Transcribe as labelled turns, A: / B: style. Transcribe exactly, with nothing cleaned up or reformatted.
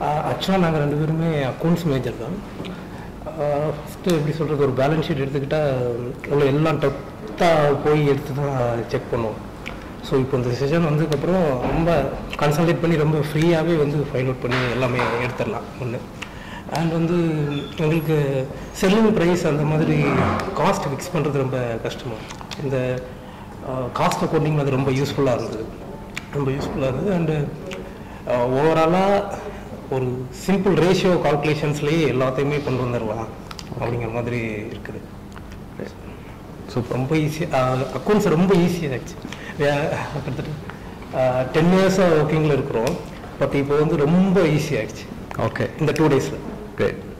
A: ஆக்சுவலாக நாங்கள் ரெண்டு பேருமே அக்கௌண்ட்ஸ் மேஜர் தான். ஃபஸ்ட்டு எப்படி சொல்கிறது, ஒரு பேலன்ஸ் ஷீட் எடுத்துக்கிட்டால் உள்ள எல்லாம் டெப்த்தாக போய் எடுத்து தான் செக் பண்ணுவோம். ஸோ இப்போ இந்த செஷன் வந்ததுக்கப்புறம் ரொம்ப கன்சல்டேட் பண்ணி ரொம்ப ஃப்ரீயாகவே வந்து ஃபைண்ட் அவுட் பண்ணி எல்லாமே எடுத்துடலாம் ஒன்று. அண்ட் வந்து எங்களுக்கு செல்லிங் ப்ரைஸ் அந்த மாதிரி காஸ்ட் ஃபிக்ஸ் பண்ணுறது ரொம்ப கஷ்டமாக. இந்த காஸ்ட் அக்கௌண்டிங் அது ரொம்ப யூஸ்ஃபுல்லாக இருந்தது ரொம்ப யூஸ்ஃபுல்லாக இருந்தது அண்டு ஓவராலாக ஒரு சிம்பிள் ரேஷியோ கால்குலேஷன்ஸ்லேயே எல்லாத்தையுமே கொண்டு வந்துடலாம் அப்படிங்கிற மாதிரி இருக்குது. ஸோ ரொம்ப ஈஸியாக அக்கௌண்ட்ஸ் ரொம்ப ஈஸியாகிடுச்சு. கிட்டத்தட்ட டென் இயர்ஸாக ஒர்க்கிங்கில் இருக்கிறோம், பட் இப்போ வந்து ரொம்ப ஈஸியாகிடுச்சு.
B: ஓகே,
A: இந்த டூ டேஸில்.
B: ஓகே.